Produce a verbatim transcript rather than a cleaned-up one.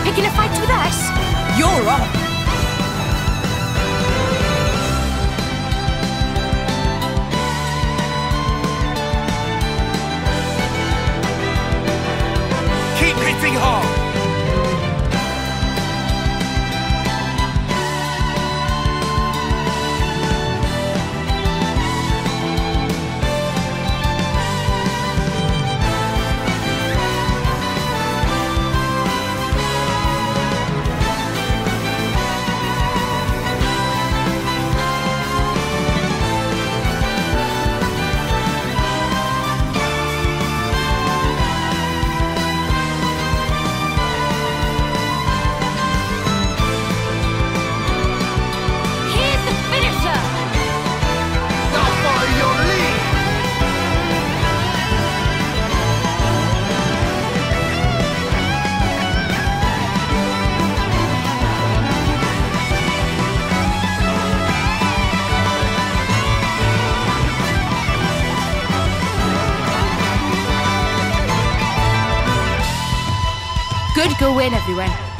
Picking a fight with us? You're on. Keep hitting hard. Good go win, everyone.